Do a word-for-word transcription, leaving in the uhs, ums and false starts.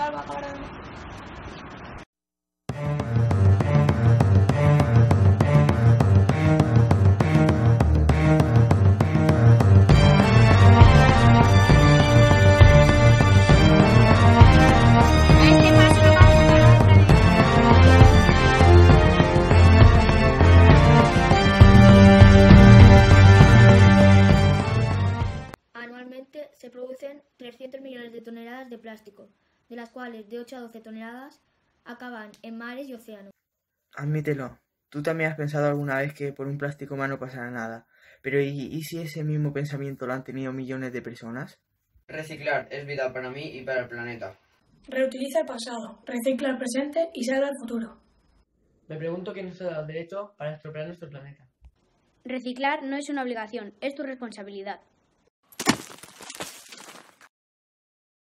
total va a acabar en... Anualmente se producen trescientos millones de toneladas de plástico, de las cuales de ocho a doce toneladas acaban en mares y océanos. Admítelo, tú también has pensado alguna vez que por un plástico más no pasará nada, pero ¿y, y si ese mismo pensamiento lo han tenido millones de personas? Reciclar es vida para mí y para el planeta. Reutiliza el pasado, recicla el presente y salva el futuro. Me pregunto quién nos ha dado el derecho para estropear nuestro planeta. Reciclar no es una obligación, es tu responsabilidad.